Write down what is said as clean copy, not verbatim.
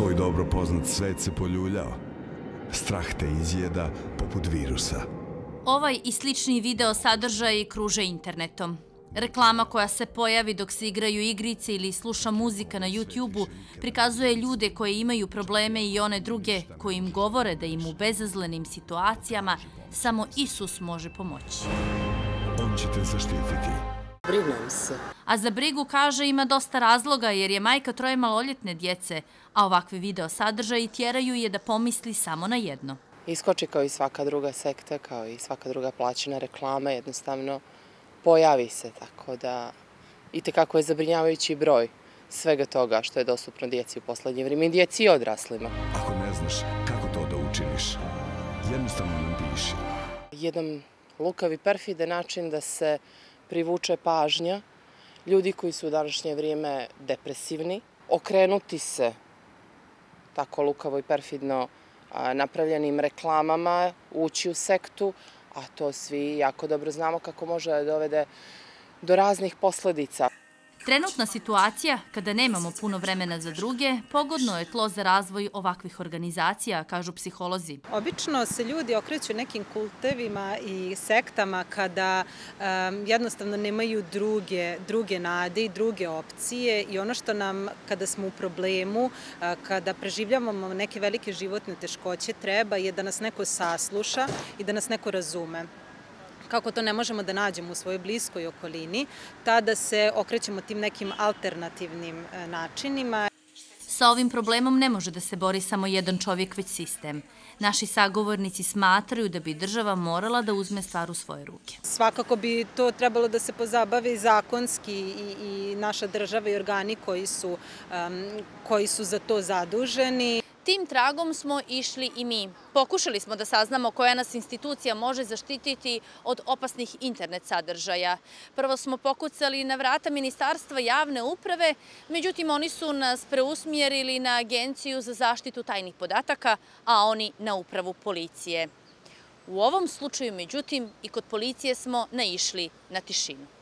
Tvoj dobro poznat svet se poljuljao. Strah te izjeda poput virusa. Ovaj i slični video sadržaji kruže internetom. Reklama koja se pojavi dok se igraju igrice ili sluša muzika na YouTube-u prikazuje ljude koji imaju probleme i one druge koji im govore da im u bezazlenim situacijama samo Isus može pomoći. On će te zaštititi. Brinem se. A za brigu, kaže, ima dosta razloga jer je majka 3 maloljetne djece, a ovakve video sadržaji tjeraju je da pomisli samo na jedno. Iskoči kao i svaka druga sekta, kao i svaka druga plaćena reklama, jednostavno pojavi se, tako da itekako je zabrinjavajući broj svega toga što je dostupno djeci u poslednje vrijeme i djeci i odraslima. Ako ne znaš kako to da učiniš, jednostavno nam piši. Jedan lukav i perfidan način da se privuče pažnja ljudi koji su u današnje vrijeme depresivni, okrenuti se tako lukavo i perfidno napravljenim reklamama, ući u sektu, a to svi jako dobro znamo kako može da dovede do raznih posledica. Trenutna situacija, kada nemamo puno vremena za druge, pogodno je tlo za razvoj ovakvih organizacija, kažu psiholozi. Obično se ljudi okreću nekim kultevima i sektama kada jednostavno nemaju druge nade i druge opcije i ono što nam, kada smo u problemu, kada preživljavamo neke velike životne teškoće, treba je da nas neko sasluša i da nas neko razume. Kako to ne možemo da nađemo u svojoj bliskoj okolini, tada se okrećemo tim nekim alternativnim načinima. Sa ovim problemom ne može da se bori samo jedan čovjek, već sistem. Naši sagovornici smatraju da bi država morala da uzme stvar u svoje ruke. Svakako bi to trebalo da se pozabavi zakonski i naša država i organi koji su za to zaduženi. Tim tragom smo išli i mi. Pokušali smo da saznamo koja nas institucija može zaštititi od opasnih internet sadržaja. Prvo smo pokucali na vrata Ministarstva javne uprave, međutim oni su nas preusmjerili na Agenciju za zaštitu tajnih podataka, a oni na upravu policije. U ovom slučaju, međutim, i kod policije smo naišli na tišinu.